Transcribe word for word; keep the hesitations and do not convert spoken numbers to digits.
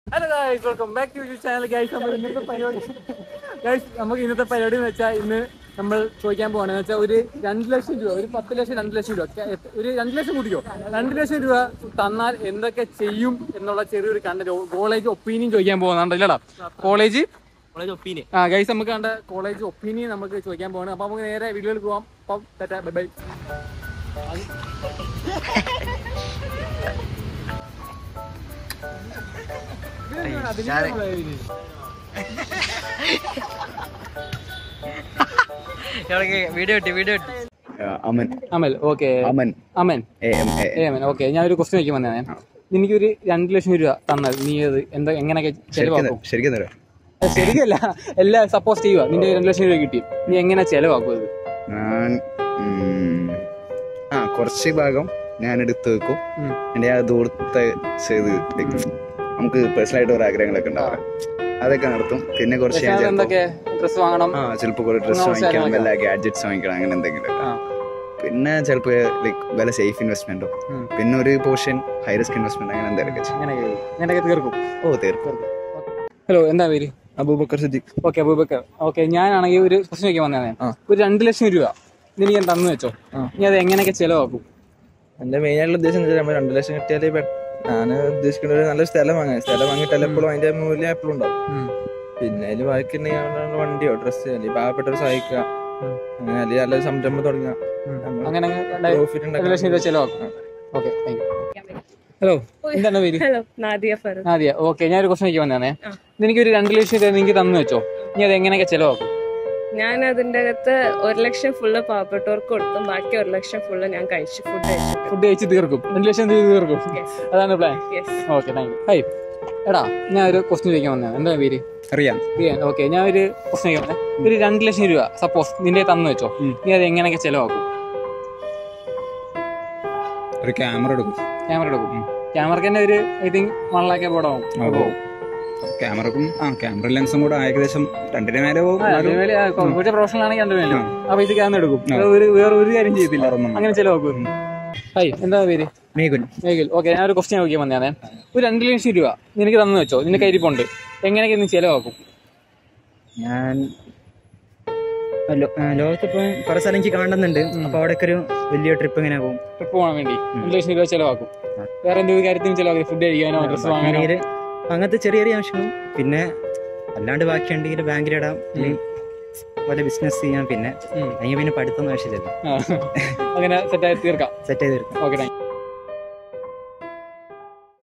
Hello guys, welcome back to your channel guys. നമ്മൾ ഇന്നത്തെ പരിപാടി guys നമുക്ക് ഇന്നത്തെ പരിപാടി എന്ന് വെച്ചാൽ ഇന്ന് നമ്മൾ ചോദിക്കാൻ പോവാണെന്ന് വെച്ചാൽ ഒരു രണ്ട് ലക്ഷം രൂപ ഒരു പത്ത് ലക്ഷം രണ്ട് ലക്ഷം രൂപ ഒരു രണ്ട് ലക്ഷം കൂടിയോ രണ്ട് ലക്ഷം രൂപ തന്നാൽ എന്തൊക്കെ ചെയ്യും എന്നുള്ള ചെറിയൊരു കണ്ടന്റ് കോളേജ് ഒപ്പീനിയൻ ചോദിക്കാൻ പോകുന്നുണ്ട് ഇല്ലടാ കോളേജ് കോളേജ് ഒപ്പീനിയൻ ആ ഗൈസ് നമുക്ക് കണ്ട കോളേജ് ഒപ്പീനിയൻ നമുക്ക് ചോദിക്കാൻ പോവാണ്. അപ്പൊ നമുക്ക് നേരെ വീഡിയോയിൽ പോവാം. അപ്പം ടാറ്റാ ബൈ ബൈ. ഞാനൊരു ക്വസ്റ്റ്യൻ ചോദിക്കാൻ വന്നേ. എനിക്കൊരു രണ്ട് ലക്ഷം രൂപ തന്നാൽ നീ അത് എന്താ എങ്ങനെയൊക്കെ ചെലവാക്കും? ശരിക്കല്ല എല്ലാം സപ്പോസ് ചെയ്യുക. നിന്റെ രണ്ട് ലക്ഷം രൂപ കിട്ടി, നീ എങ്ങനെ ചെലവാക്കും അത്? ആ കുറച്ച് ഭാഗം ഞാൻ എടുത്ത് വെക്കും. എന്റെ ആ ദൂരത്തെ ചെയ്ത് നമുക്ക് പേഴ്സണൽ ആയിട്ട് ഒരു ആഗ്രഹങ്ങളൊക്കെ ഉണ്ടാവും, അതൊക്കെ നടത്തും. പിന്നെ കുറച്ച് ഡ്രസ് വാങ്ങണം, ആ ചിലപ്പോൾ കുറെ ഡ്രസ് വാങ്ങിക്കണം, വല്ല ഗാഡ്ജറ്റ്സ് വാങ്ങിക്കണം, അങ്ങനെ എന്തെങ്കിലും. പിന്നെ ചിലപ്പോൾ ലൈക്ക് വല്ല സേഫ് ഇൻവെസ്റ്റ്മെന്റോ, പിന്നെ ഒരു പോർഷൻ ഹൈ റിസ്ക് ഇൻവെസ്റ്റ്മെന്റ്, അങ്ങനെ എന്തെങ്കിലുമൊക്കെ തീർക്കും. ഓ തീർക്കും. ഹലോ, എന്താ പേര്? അബൂബക്കർ സിദ്ദീഖ്. ഓക്കെ അബൂബക്കർ. ഓക്കെ, ഞാനാണെങ്കിൽ ഒരു പ്രശ്നം ചോദിക്കാൻ വന്നേ. ഒരു രണ്ട് ലക്ഷം രൂപ നീ ഞാൻ തന്നു വെച്ചോ, നീ അത് എങ്ങനെയൊക്കെ ചെലവാക്കും? എന്റെ മെയിൻ ആയിട്ടുള്ള ഉദ്ദേശം എന്താ വെച്ചാൽ രണ്ട് ലക്ഷം കിട്ടിയാലേ ഞാൻ ഉദ്ദേശിക്കുന്ന ഒരു നല്ലൊരു സ്ഥലം വാങ്ങാൻ. സ്ഥലം വാങ്ങിയിട്ടല്ല എപ്പോഴും അതിന്റെ മൂല്യം എപ്പോഴും ഉണ്ടാവും. പിന്നെ അതിൽ ബാക്കി വണ്ടിയോ ഡ്രസ്സ് അല്ലെങ്കിൽ പാവപ്പെട്ടവരെ സഹായിക്കുക, അങ്ങനെ അല്ലെങ്കിൽ നല്ലൊരു സംരംഭം തുടങ്ങുക, അങ്ങനെ രണ്ട് ലക്ഷം രൂപ ചെലവാക്കും. Okay, thank you. ഹലോ, എന്താണ് പേര്? നാദിയ. ഓക്കെ, ഞാനൊരു ക്വസ്റ്റൻ ചോദിക്കാൻ വന്നേ. എനിക്കൊരു രണ്ട് ലക്ഷം രൂപ നിങ്ങൾക്ക് തന്നു വെച്ചോ, നീ അത് എങ്ങനെയൊക്കെ ചെലവാക്കും? ഞാൻ അതിന്റെ അകത്ത് ഒരു ലക്ഷം ഫുള്ള് പാവപ്പെട്ടവർക്ക് കൊടുത്തും ബാക്കി ഒരു ലക്ഷം ഫുള്ള് ഞാൻ കഴിച്ചു ഫുഡ് കഴിച്ചു ഫുഡ് കഴിച്ച് തീർക്കും. രണ്ട് ലക്ഷം രൂപ തീർക്കും, അതാണ് plan. Okay, thank you. Hi എടാ, ഞാൻ ഒരു ക്വസ്റ്റൻ ചോദിക്കാൻ വന്നേ. എന്താ പേര്? റിയാൻ. റിയാൻ. ഓക്കെ, ഞാൻ ഒരു ക്വസ്റ്റൻ ചോദിക്കാൻ വന്നേ. ഒരു രണ്ട് ലക്ഷം രൂപ സപ്പോസ് നിന്റെ തന്നു വെച്ചോ, നീ അത് എങ്ങനെയൊക്കെ ചെലവാക്കും? ഒരു ക്യാമറ എടുക്കും. ക്യാമറ എടുക്കും. ക്യാമറക്ക് തന്നെ ഒരു ഐ തിങ്ക് വൺ ലാക്ക് എബോർഡ് ആവും. ക്യാമറക്കും ആ ക്യാമറ ലെൻസും കൂടെ ഏകദേശം രണ്ടിന് മേലെ കുറച്ച് പ്രൊഫഷണൽ ആണെങ്കിൽ രണ്ടു മേലും അപ്പൊ ഇത് ക്യാമറ എടുക്കും. വേറെ ഒരു കാര്യം ചെയ്തില്ല, അങ്ങനെ ചെലവാക്കും. ഹൈ, എന്താ പേര്? മേഘുൽ. മേഘുൽ. ഓക്കെ, ഞാൻ ഒരു ക്വസ്റ്റ്യൻ നോക്കിയാൽ വന്നേ. ഒരു രണ്ട് ലക്ഷം രൂപ നിനക്ക് തന്നു വെച്ചോ, നിന്റെ കയ്യിരിപ്പുണ്ട്, എങ്ങനെയൊക്കെ നീ ചെലവാക്കും? ഞാൻ ലോകത്തിപ്പം കുറെ സ്ഥലം എനിക്ക് കാണുന്നുണ്ട്, അപ്പൊ അവിടേക്ക് ഒരു വലിയ ട്രിപ്പ് എങ്ങനെ പോകും? ട്രിപ്പ് പോകാൻ വേണ്ടി രണ്ട് ലക്ഷം രൂപ ചെലവാക്കും. വേറെ എന്തെങ്കിലും കാര്യത്തിനും ചെലവാക്കും? ഫുഡ് കഴിക്കാനോ ഡ്രസ് വാങ്ങാനോ? അങ്ങനത്തെ ചെറിയ ചെറിയ ആവശ്യങ്ങളും. പിന്നെ അല്ലാണ്ട് ബാക്കിയുണ്ടെങ്കിൽ ബാങ്കിലിടാം, വല്ല ബിസിനസ് ചെയ്യാം. പിന്നെ അല്ലെങ്കിൽ പിന്നെ പഠിത്തം ആവശ്യമില്ലല്ലോ, അങ്ങനെ സെറ്റ് ആയി തീർക്കാം. സെറ്റ് ആയി തീർക്കാം. Okay, thank U.